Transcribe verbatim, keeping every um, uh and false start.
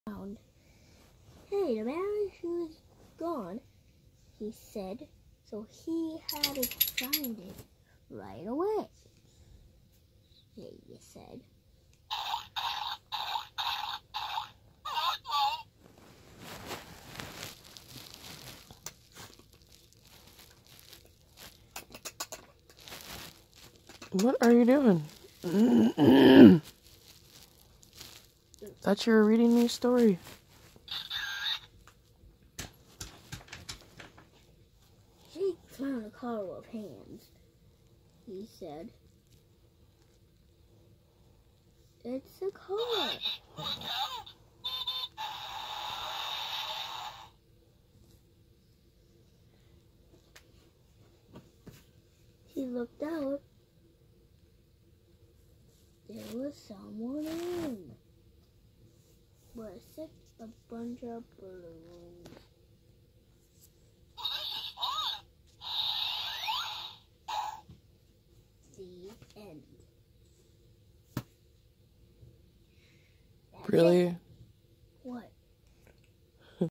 around. Hey, the marriage was gone, he said, so he had to find it right away. He said. What are you doing? Thought you were reading me a story. She found a car of hands, he said. It's a car. He looked out. There was someone in. But such a bunch of balloons. The end. That's Really? it.